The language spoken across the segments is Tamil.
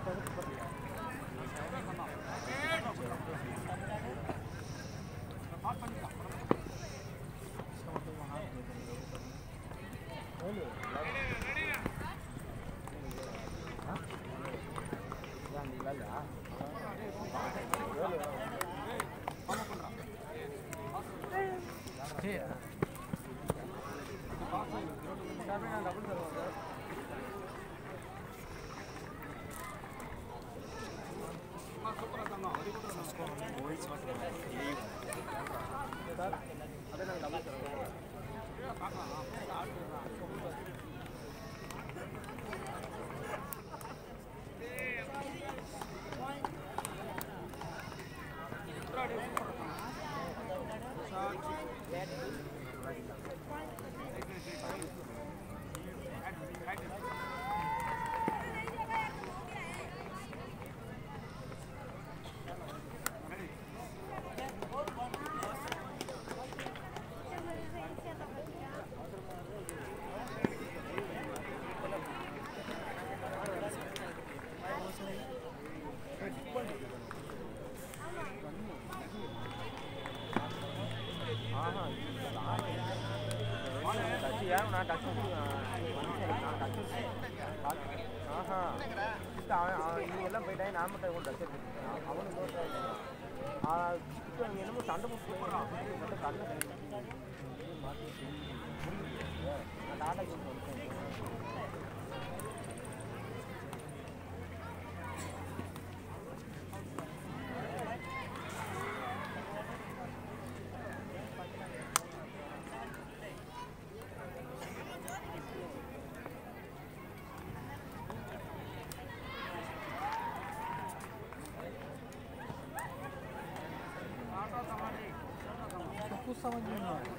समझ में नहीं आ रहा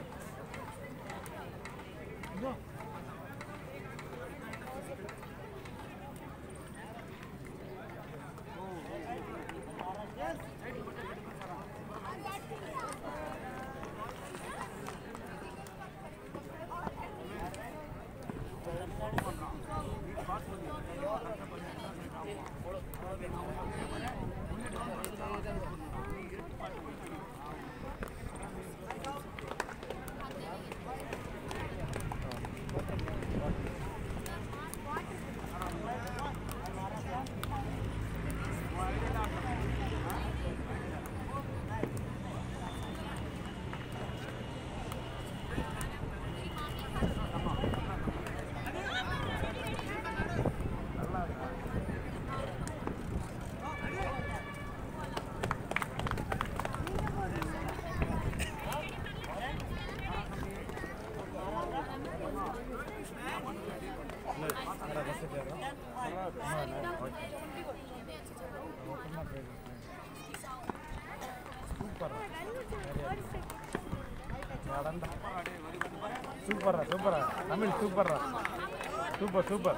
Super, super, Amil super, super, super.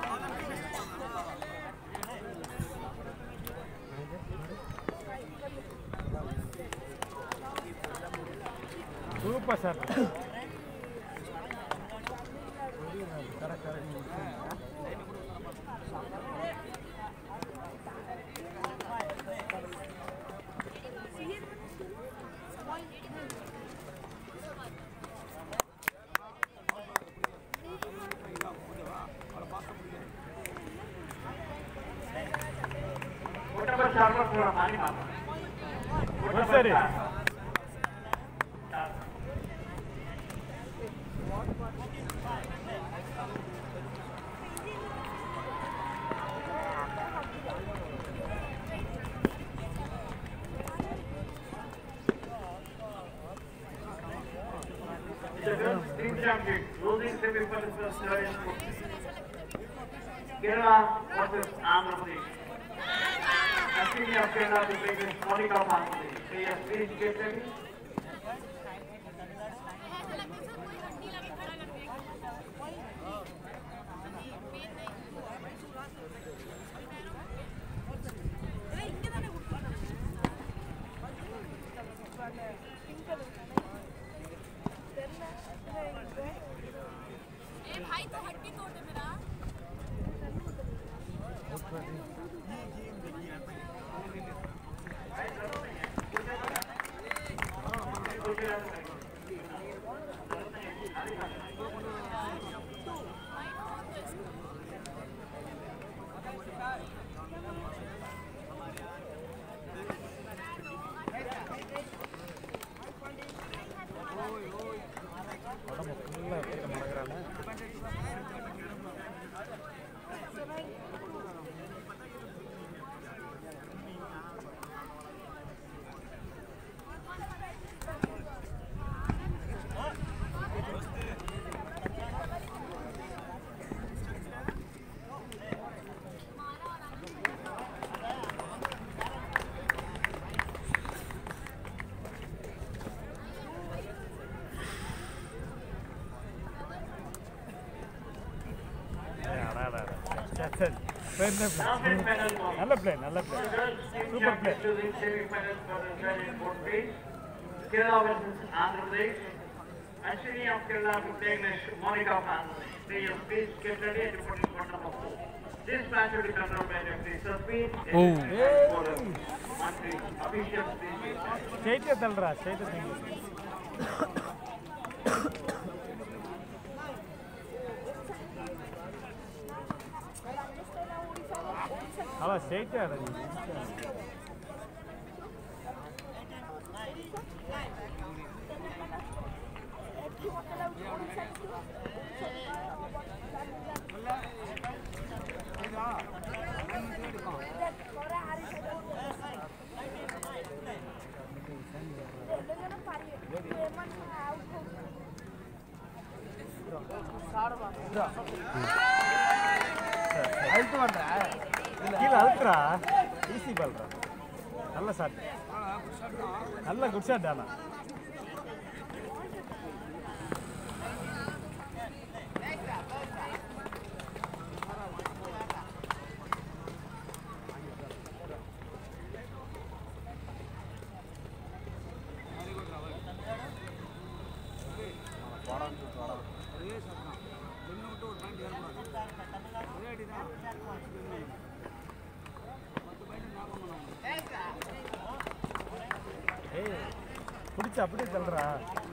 Super sir. Sir. Team champion, losing semi-finals Kerala versus Andhra Pradesh. Asking of Kerala to play with Monica Bangladesh. They are very educated. भाई तो हड्डी तोड़ दे मेरा உடம்பு ஃபுல்லாக எடுத்து மறக்கிறானே. நல்ல பிளே நல்ல play super play. Kerala versus Andhra Pradesh. Ashwini of Kerala to take next Monica of Andhra Pradesh. They have please get ready and report in front of us. This match will be controlled by referee Sasmeet. Officials please. ஸ்ட்ரைட்டாக தள்ளுறா ஸ்ட்ரைட்டாக தள்ளு. அவன் ஸ்ட்ரைட்டாக ஆடுறது. கீழே அழுத்துறா ஈஸி பால்றா. நல்ல ஷாட் நல்ல குட் ஷாட் ஆனா. ஏய் பிடிச்ச அப்படியே தள்ளுறா.